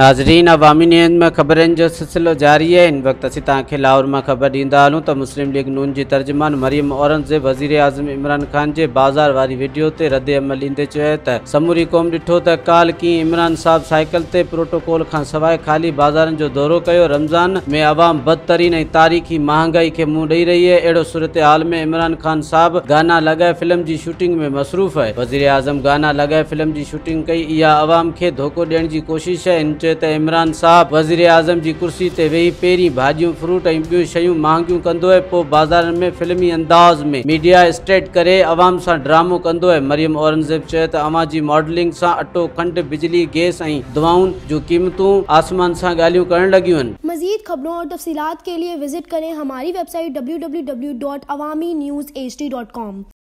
नाज़रीन, अवामी न्यूज़ में ख़बरनि जो सिलसिलो जारी है। इन वक्त असीं तव्हांखे लाहौर में ख़बर ॾींदा हलूं त मुस्लिम लीग नून जी तर्जुमान मरियम औरंगज़ेब वज़ीराइज़म इमरान खान जे बाज़ार वारी वीडियो ते रद्द अमल ॾींदे चयो त समूरी क़ौम ॾिठो त काल कीअं इमरान साहब साइकिल ते प्रोटोकॉल खां सवाइ ख़ाली बाज़ारनि जो दौरो कयो। रमज़ान में अवाम बदतरीन ऐं तारीख़ी महांगाई खे मुंहुं ॾेई रही है। अहिड़ो सूरत हाल में इमरान खान साहब गाना लॻाए फिल्म जी शूटिंग में मसरूफ़ है। वज़ीराइज़म गाना लॻाए फिल्म जी शूटिंग कई, इहा अवाम खे धोखो ॾियण जी कोशिश है। चयो त इमरान साहब वज़ीर आज़म जी कुर्सी ते वेही पहिरीं भाॼियूं फ्रूट ऐं ॿियूं शयूं महांगियूं कंदो है, पोइ बाज़ारनि में फिल्मी अंदाज़ में मीडिया स्टेट करे अवाम सां ड्रामो कंदो है। मरियम औरंगज़ेब चयो त अवां जी मॉडलिंग सां अटो खंड बिजली गैस ऐं दवाउनि जूं क़ीमतूं आसमान सां ॻाल्हियूं करण लॻियूं आहिनि। मज़ीद खबरों और तफसीलात के लिए विजिट करें हमारी वेबसाइट www.awamiNewsHD.com।